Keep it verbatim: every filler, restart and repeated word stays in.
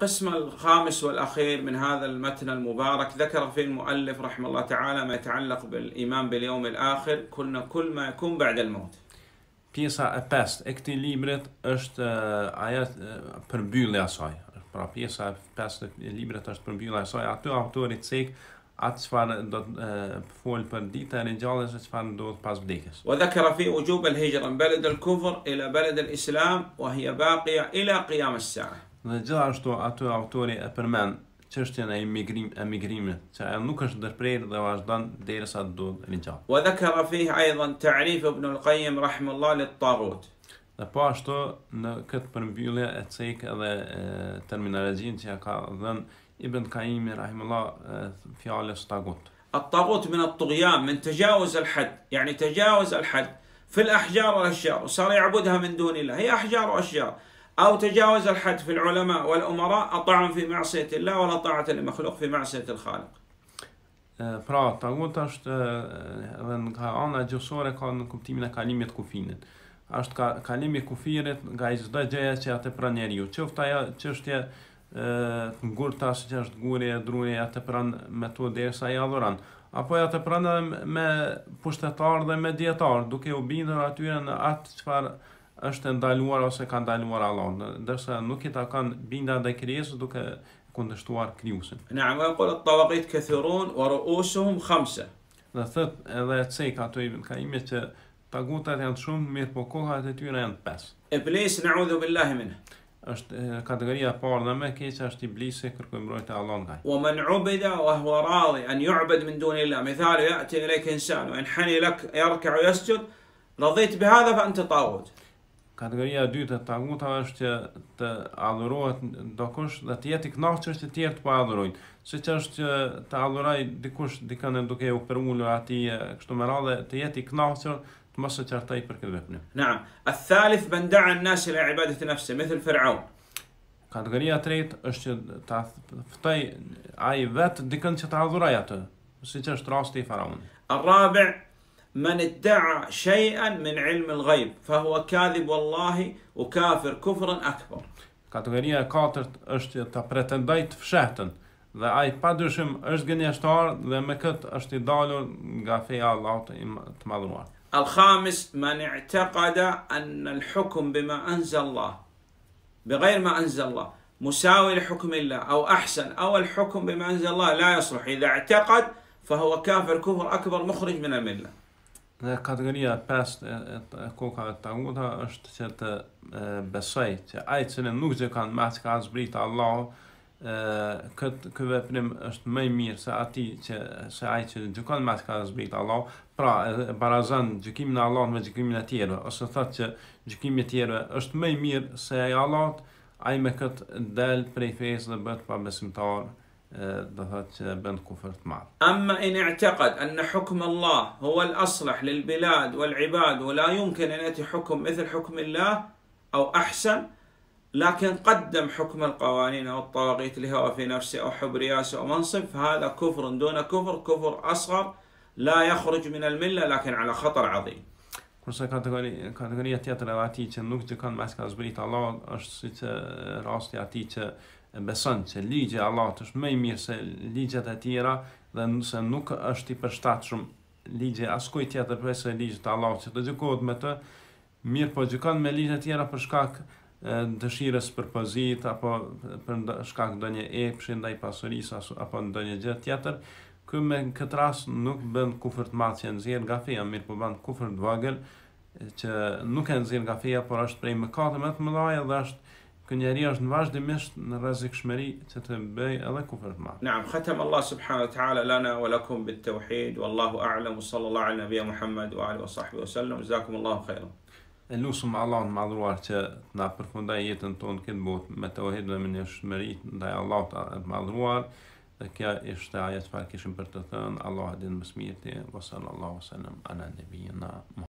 القسم الخامس والأخير من هذا المتن المبارك ذكر فيه المؤلف رحمه الله تعالى ما يتعلق بالإيمان باليوم الآخر كلنا كل ما يكون بعد الموت. Pjesa e pestë e këtij librit është uh, ajo uh, përmbyllja e saj. Pra pjesa e pestë e librit është përmbyllja e saj. Aty autori cek atë çfarë do të uh, fol për ditën e ringjalljes e çfarë ndodh pas vdekjes. وذكر فيه وجوب الهجرة من بلد الكفر إلى بلد الإسلام وهي باقية إلى قيام الساعة. Dhe gjithashtu aty autori e përmend çështjen e emigrim, emigrimit, që ajo nuk është ndërprerë dhe vazhdon derisa të ndodhë ringjall. وذكر فيه أيضا تعريف ابن القيم رحمه الله للطاغوت. Dhe po ashtu në këtë përmbyllje e cek edhe terminologjinë që ja ka dhënë Ibn Qayyim rahimullah fjalës tagut. الطاغوت من الطغيان من تجاوز الحد، يعني تجاوز الحد في الأحجار والأشجار وصار يعبدها من دون الله، هي أحجار وأشجار. أو تجاوز الحد في العلماء والأمراء أطاعوا في معصية الله ولا طاعة لمخلوق في معصية الخالق. Pra, tagut është edhe nga ana gjuhësore ka në kuptimin e kalimit kufinit. Është ka kalimi kufirit nga çdo gjë që atë pran njeriu. Qoftë ajo çështje e ngurta që është guri e druri atë pran me to derisa i adhuron. Apo atë pran me pushtetar dhe me dietar, duke u bindur atyre në atë çfarë është ndaluar ose ka ndaluar Allah, ndërsa nuk i takon binda ndaj krijesës duke kundërshtuar krijuesin. نعم ويقول الطواغيت كثيرون ورؤوسهم خمسة. Dhe thot edhe cek ato i kaimi që tagutat janë shumë, mirë po kohat e tyre janë pesë. إبليس نعوذ بالله منه. Është kategoria e parë dhe më e keqe është iblisi, kërkojmë mbrojtje e Allahut nga ai. ومن عبد وهو راضي أن يعبد من دون الله، مثال يأتي إليك إنسان وينحني لك يركع ويسجد رضيت بهذا فأنت طاغوت. Kategoria e dytë e tagutave është që të adhurohet ndokush dhe të jetë i kënaqur që të tjerë të pa adhurojnë. Siç është që të adhuroj dikush dikën duke u përulur atij kështu me radhë, të jetë i kënaqur të mos e qartoj për këtë veprim. نعم الثالث من دعا الناس إلى عبادة نفسه مثل فرعون. Kategoria e tretë është që ta ftoj ai vetë dikën që të adhuroj atë, siç është rasti i faraonit. الرابع من ادعى شيئا من علم الغيب فهو كاذب والله وكافر كفرا أكبر. Kategoria e katërt është që ta pretendoj të fshehtën dhe ai padyshim është gënjeshtar dhe me këtë është i dalur nga feja e Allahut të madhruar. الخامس من اعتقد أن الحكم بما أنزل الله بغير ما أنزل الله مساوي لحكم الله أو أحسن أو الحكم بما أنزل الله لا يصلح، إذا اعتقد فهو كافر كفر أكبر مخرج من الملة. Dhe kategoria e pestë e kokave të taguta është që të besoj që ai që nuk gjëkan me atë ka zbritë Allahu, këtë ky veprim është më i mirë se atij që se ai që gjykon me atë ka zbritë Allahu, pra e barazon gjykimin e Allahut me gjykimin e tjerëve, ose thotë që gjykimi i tjerëve është më i mirë se ai i Allahut, ai me këtë del prej fesë dhe bëhet pa besimtar. ده هات بند كفر معه. أما إن اعتقد أن حكم الله هو الأصلح للبلاد والعباد ولا يمكن أن يأتي حكم مثل حكم الله أو أحسن، لكن قدم حكم القوانين أو الطواغيت لهوى في نفسه أو حب رياسة أو منصب، فهذا كفر دون كفر، كفر أصغر لا يخرج من الملة لكن على خطر عظيم. Kurse kategoria kategoria tjetër e atij që nuk gjykon me ka zbrit Allah është siç rasti atij që beson që ligji i Allahut është më i mirë se ligjet e tjera dhe nëse nuk është i përshtatshëm ligji askujt tjetër përveç ligjit të Allahut që të gjykohet me të, mirë po gjykon me ligjet e tjera për shkak dëshirës për pozit apo për shkak ndonjë epshi ndaj pasurisë apo ndonjë gjë tjetër, ky me këtë rast nuk bën kufër të madh që nxjerr nga feja, mirë po bën kufër të vogël që nuk e nxjerr nga feja, por është prej mëkateve më të mëdha dhe është ky njeri është vazhdimisht në rrezikshmëri që të bëj edhe kufër të madh. نعم ختم الله سبحانه وتعالى لنا ولكم بالتوحيد والله أعلم وصلى الله على نبينا محمد وآله وصحبه وسلم جزاكم الله خيرا. Elusum Allahun madhruar që na përfundoj jetën tonë këtë botë me tauhid dhe me njohuri ndaj Allahut të madhruar. Dhe kjo ishte ajo çfarë kishim për të thënë. Allah e din më së miri. Wa sallallahu alaihi wasallam ala nabiyina